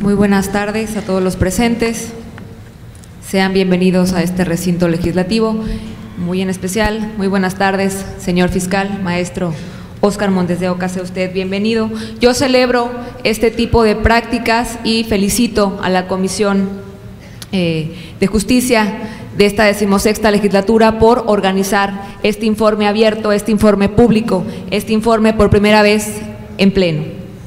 Muy buenas tardes a todos los presentes. Sean bienvenidos a este recinto legislativo. Muy en especial, muy buenas tardes, señor fiscal, maestro Óscar Montes de Oca, sea usted bienvenido. Yo celebro este tipo de prácticas y felicito a la Comisión de Justicia de esta 16ª legislatura por organizar este informe abierto, este informe público, este informe por primera vez en pleno.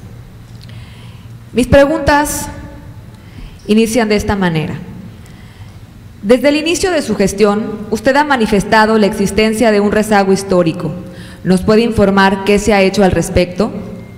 Mis preguntas inician de esta manera. Desde el inicio de su gestión, usted ha manifestado la existencia de un rezago histórico. ¿Nos puede informar qué se ha hecho al respecto?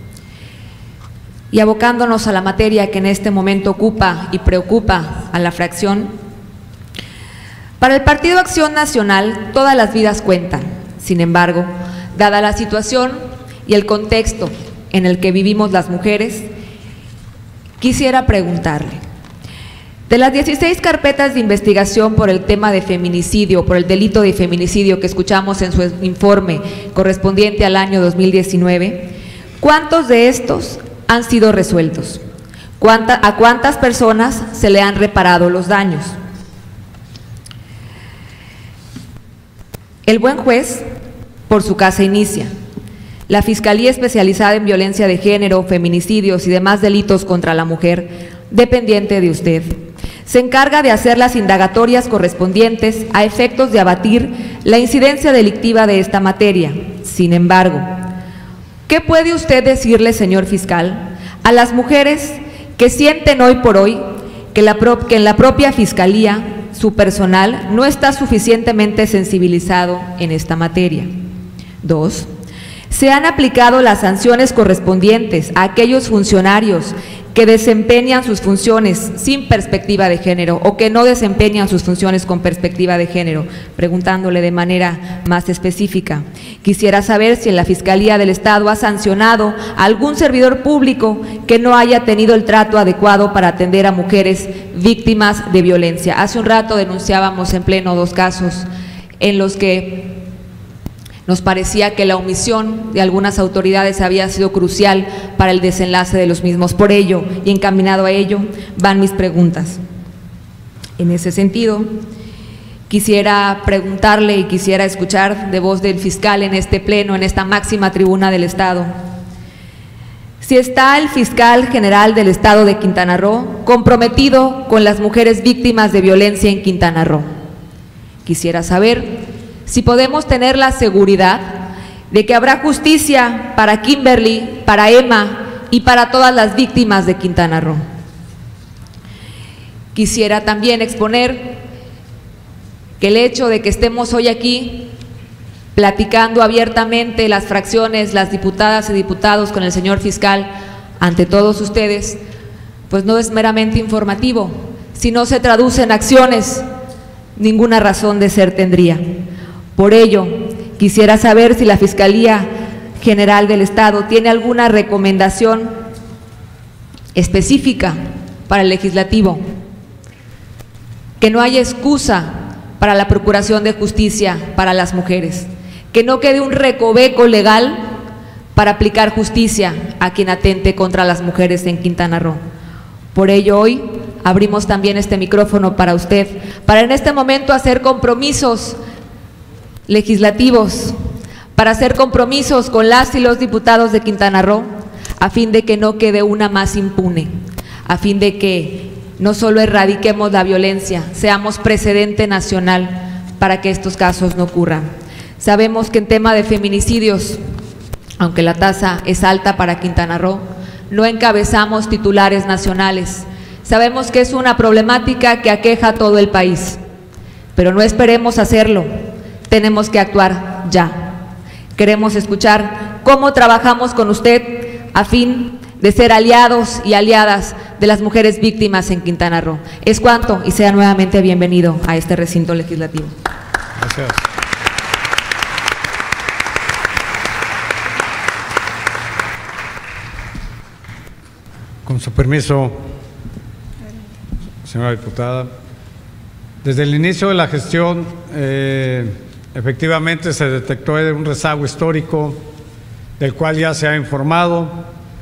Y abocándonos a la materia que en este momento ocupa y preocupa a la fracción, para el Partido Acción Nacional todas las vidas cuentan. Sin embargo, dada la situación y el contexto en el que vivimos las mujeres, quisiera preguntarle, de las 16 carpetas de investigación por el tema de feminicidio, por el delito de feminicidio que escuchamos en su informe correspondiente al año 2019, ¿cuántos de estos han sido resueltos? ¿A cuántas personas se le han reparado los daños? El buen juez por su casa inicia. La Fiscalía Especializada en Violencia de Género, Feminicidios y demás delitos contra la mujer, dependiente de usted, se encarga de hacer las indagatorias correspondientes a efectos de abatir la incidencia delictiva de esta materia. Sin embargo, ¿qué puede usted decirle, señor fiscal, a las mujeres que sienten hoy por hoy que en la propia Fiscalía su personal no está suficientemente sensibilizado en esta materia? 2. ¿Se han aplicado las sanciones correspondientes a aquellos funcionarios que desempeñan sus funciones sin perspectiva de género o que no desempeñan sus funciones con perspectiva de género? Preguntándole de manera más específica, quisiera saber si en la Fiscalía del Estado ha sancionado a algún servidor público que no haya tenido el trato adecuado para atender a mujeres víctimas de violencia. Hace un rato denunciábamos en pleno 2 casos en los que nos parecía que la omisión de algunas autoridades había sido crucial para el desenlace de los mismos. Por ello, y encaminado a ello, van mis preguntas. En ese sentido, quisiera preguntarle y quisiera escuchar de voz del fiscal en este pleno, en esta máxima tribuna del Estado, si está el fiscal general del Estado de Quintana Roo comprometido con las mujeres víctimas de violencia en Quintana Roo. Quisiera saber si podemos tener la seguridad de que habrá justicia para Kimberly, para Emma y para todas las víctimas de Quintana Roo. Quisiera también exponer que el hecho de que estemos hoy aquí platicando abiertamente las fracciones, las diputadas y diputados con el señor fiscal ante todos ustedes, pues no es meramente informativo. Si no se traduce en acciones, ninguna razón de ser tendría. Por ello, quisiera saber si la Fiscalía General del Estado tiene alguna recomendación específica para el legislativo, que no haya excusa para la procuración de justicia para las mujeres, que no quede un recoveco legal para aplicar justicia a quien atente contra las mujeres en Quintana Roo. Por ello, hoy abrimos también este micrófono para usted, para en este momento hacer compromisos legislativos, para hacer compromisos con las y los diputados de Quintana Roo, a fin de que no quede una más impune, a fin de que no solo erradiquemos la violencia, seamos precedente nacional para que estos casos no ocurran. Sabemos que en tema de feminicidios, aunque la tasa es alta para Quintana Roo, no encabezamos titulares nacionales. Sabemos que es una problemática que aqueja a todo el país, pero no esperemos hacerlo. Tenemos que actuar ya. Queremos escuchar cómo trabajamos con usted a fin de ser aliados y aliadas de las mujeres víctimas en Quintana Roo. Es cuanto y sea nuevamente bienvenido a este recinto legislativo. Gracias. Con su permiso, señora diputada, desde el inicio de la gestión efectivamente se detectó un rezago histórico del cual ya se ha informado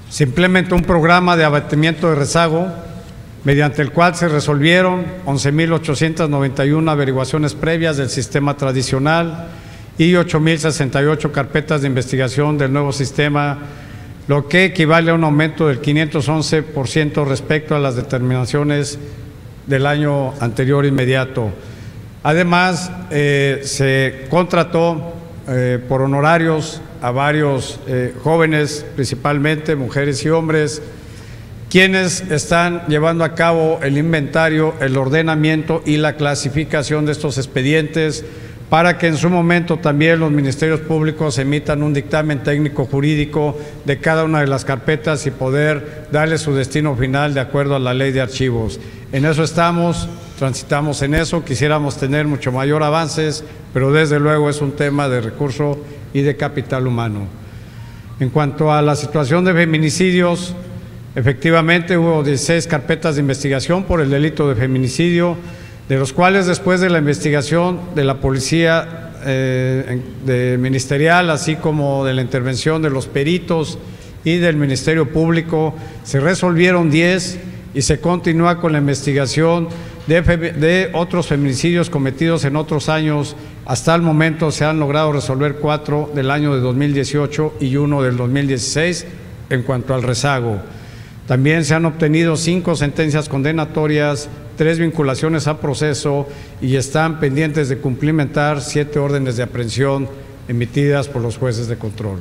Se implementó un programa de abatimiento de rezago, mediante el cual se resolvieron 11.891 averiguaciones previas del sistema tradicional y 8.068 carpetas de investigación del nuevo sistema, lo que equivale a un aumento del 511% respecto a las determinaciones del año anterior inmediato. Además, se contrató por honorarios a varios jóvenes, principalmente mujeres y hombres, quienes están llevando a cabo el inventario, el ordenamiento y la clasificación de estos expedientes, para que en su momento también los ministerios públicos emitan un dictamen técnico jurídico de cada una de las carpetas y poder darle su destino final de acuerdo a la ley de archivos. En eso estamos, transitamos en eso, quisiéramos tener mucho mayor avances, pero desde luego es un tema de recurso y de capital humano. En cuanto a la situación de feminicidios, efectivamente hubo 16 carpetas de investigación por el delito de feminicidio, de los cuales después de la investigación de la policía ministerial, así como de la intervención de los peritos y del Ministerio Público, se resolvieron 10 y se continúa con la investigación de otros feminicidios cometidos en otros años. Hasta el momento se han logrado resolver 4 del año de 2018 y 1 del 2016 en cuanto al rezago. También se han obtenido 5 sentencias condenatorias, 3 vinculaciones a proceso y están pendientes de cumplimentar 7 órdenes de aprehensión emitidas por los jueces de control.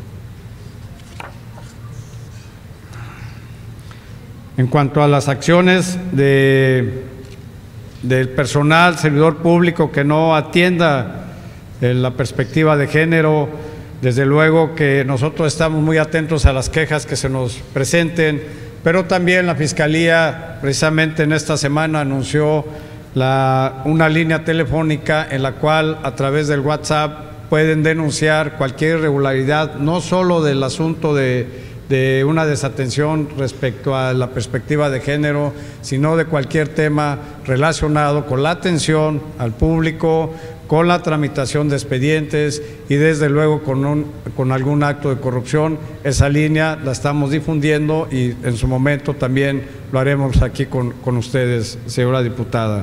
En cuanto a las acciones del personal, servidor público que no atienda la perspectiva de género, desde luego que nosotros estamos muy atentos a las quejas que se nos presenten, pero también la Fiscalía precisamente en esta semana anunció una línea telefónica en la cual a través del WhatsApp pueden denunciar cualquier irregularidad, no solo del asunto de una desatención respecto a la perspectiva de género, sino de cualquier tema relacionado con la atención al público, con la tramitación de expedientes y desde luego con algún acto de corrupción. Esa línea la estamos difundiendo y en su momento también lo haremos aquí con ustedes, señora diputada.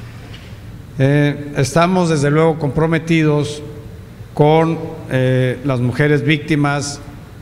Estamos desde luego comprometidos con las mujeres víctimas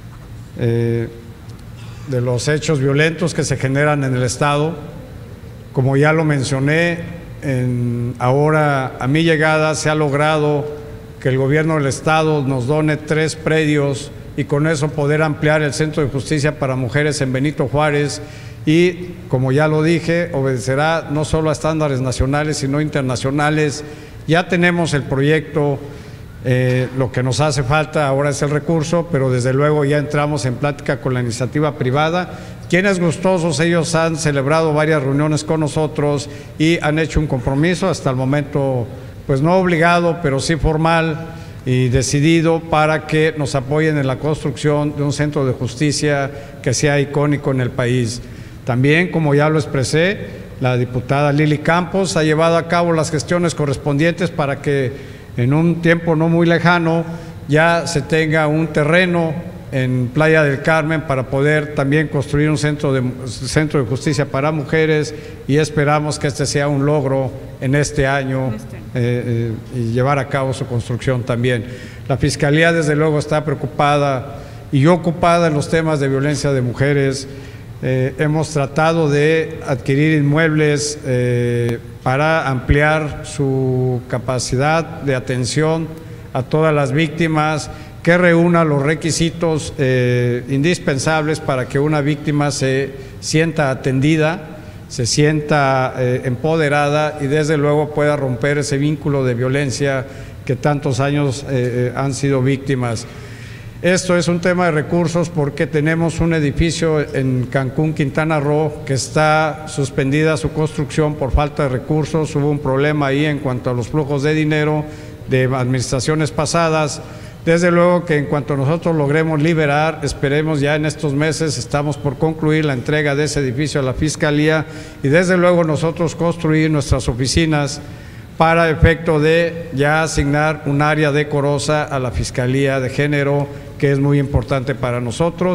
de los hechos violentos que se generan en el Estado. Como ya lo mencioné, ahora a mi llegada se ha logrado que el gobierno del Estado nos done 3 predios y con eso poder ampliar el Centro de Justicia para Mujeres en Benito Juárez y, como ya lo dije, obedecerá no solo a estándares nacionales sino internacionales. Ya tenemos el proyecto, lo que nos hace falta ahora es el recurso, pero desde luego ya entramos en plática con la iniciativa privada. Quienes gustosos, ellos han celebrado varias reuniones con nosotros y han hecho un compromiso, hasta el momento pues no obligado, pero sí formal y decidido, para que nos apoyen en la construcción de un centro de justicia que sea icónico en el país. También, como ya lo expresé, la diputada Lili Campos ha llevado a cabo las gestiones correspondientes para que en un tiempo no muy lejano ya se tenga un terreno en Playa del Carmen para poder también construir un centro de justicia para mujeres, y esperamos que este sea un logro en este año y llevar a cabo su construcción también. La Fiscalía desde luego está preocupada y ocupada en los temas de violencia de mujeres. Hemos tratado de adquirir inmuebles para ampliar su capacidad de atención a todas las víctimas, que reúna los requisitos indispensables para que una víctima se sienta atendida, se sienta empoderada y desde luego pueda romper ese vínculo de violencia que tantos años han sido víctimas. Esto es un tema de recursos porque tenemos un edificio en Cancún, Quintana Roo, que está suspendida su construcción por falta de recursos. Hubo un problema ahí en cuanto a los flujos de dinero de administraciones pasadas. Desde luego que en cuanto nosotros logremos liberar, esperemos ya en estos meses, estamos por concluir la entrega de ese edificio a la Fiscalía y desde luego nosotros construir nuestras oficinas para efecto de ya asignar un área decorosa a la Fiscalía de Género, que es muy importante para nosotros.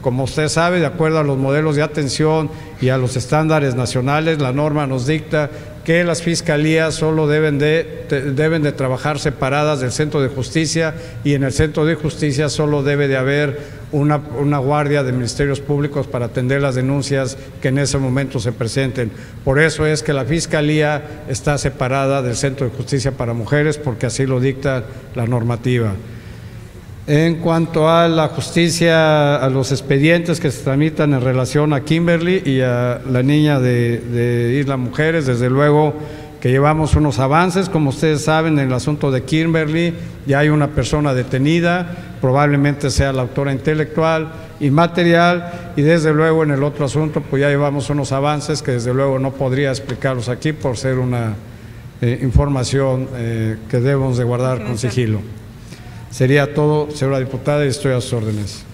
Como usted sabe, de acuerdo a los modelos de atención y a los estándares nacionales, la norma nos dicta que las fiscalías solo deben de trabajar separadas del centro de justicia, y en el centro de justicia solo debe de haber una guardia de ministerios públicos para atender las denuncias que en ese momento se presenten. Por eso es que la fiscalía está separada del centro de justicia para mujeres, porque así lo dicta la normativa. En cuanto a la justicia, a los expedientes que se tramitan en relación a Kimberly y a la niña de Isla Mujeres, desde luego que llevamos unos avances. Como ustedes saben, en el asunto de Kimberly ya hay una persona detenida, probablemente sea la autora intelectual y material, y desde luego en el otro asunto pues ya llevamos unos avances que desde luego no podría explicarlos aquí por ser una información que debemos de guardar con sigilo. Sería todo, señora diputada, y estoy a sus órdenes.